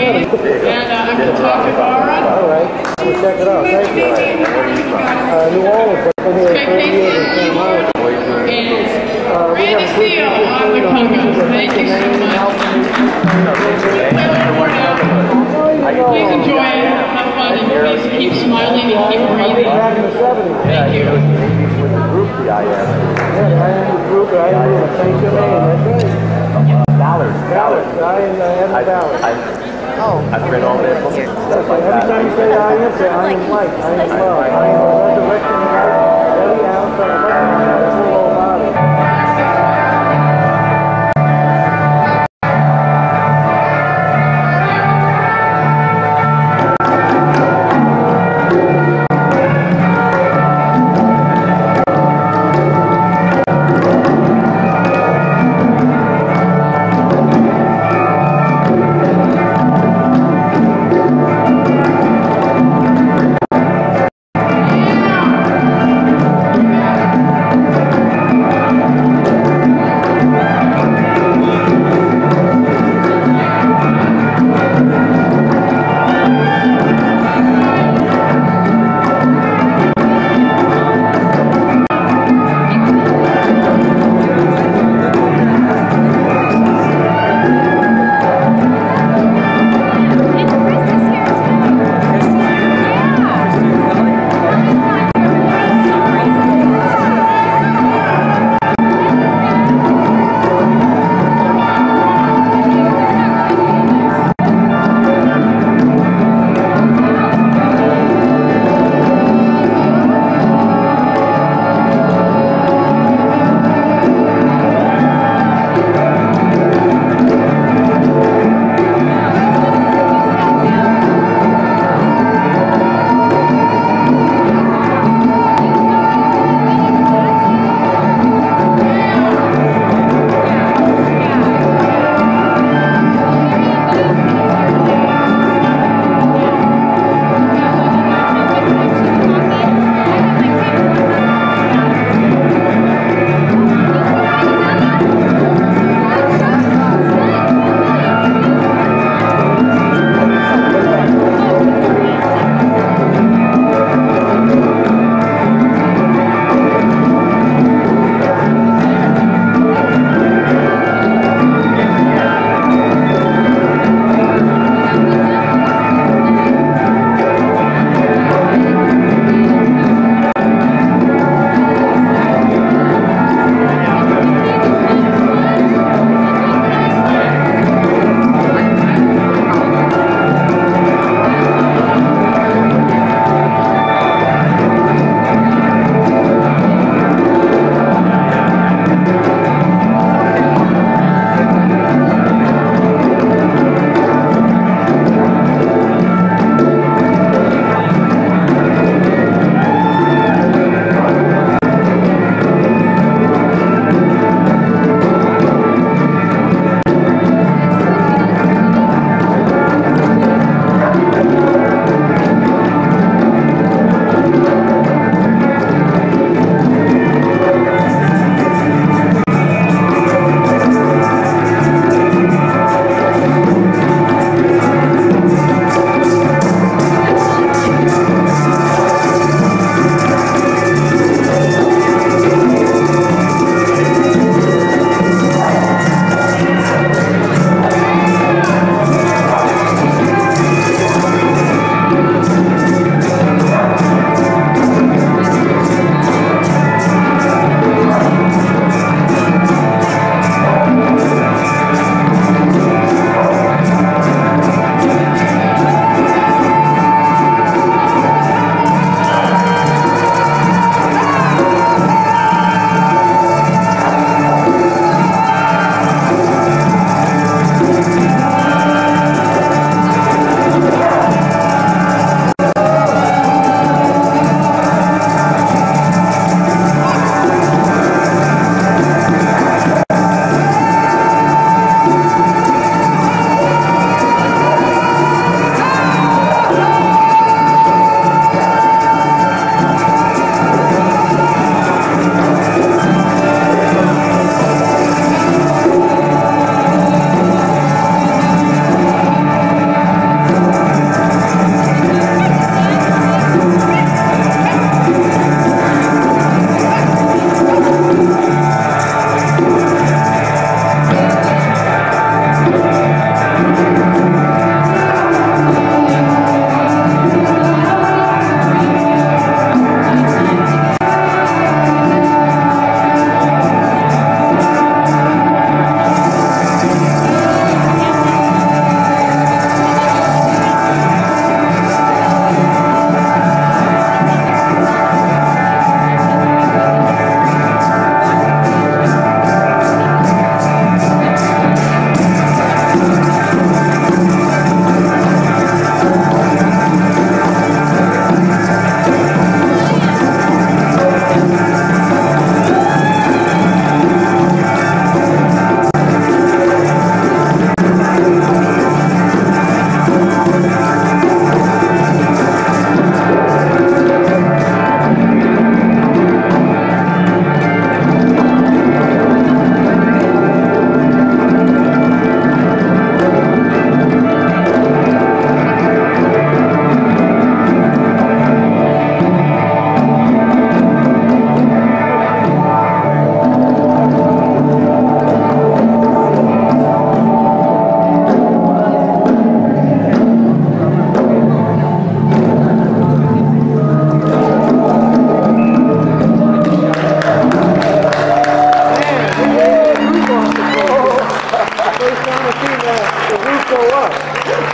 Casey, and I'm Kataka Gara. All right, we'll check it out. Thank you. New Orleans, but been here 30 years in San Marcos. And Randy Seal on the congas. Thank you so much. Please enjoy it, have fun, and please keep smiling and keep breathing. Thank you. With the group, the IM. Yeah, the IM group, the IM group, thank you, that's right. Dollars. I've read all their books. Every time you say IM, say IM Mike, IM Love, IM Resurrection, Eddie Allen, that's a little about it.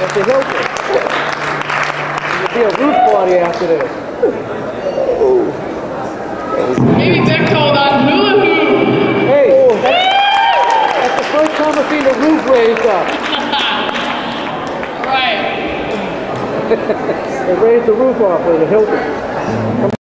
at the Hilton. There'll be a roof party after this. Maybe Bechtold on Hula. Hey, that's the first time I've seen the roof raised up. Right. They raised the roof off of the Hilton.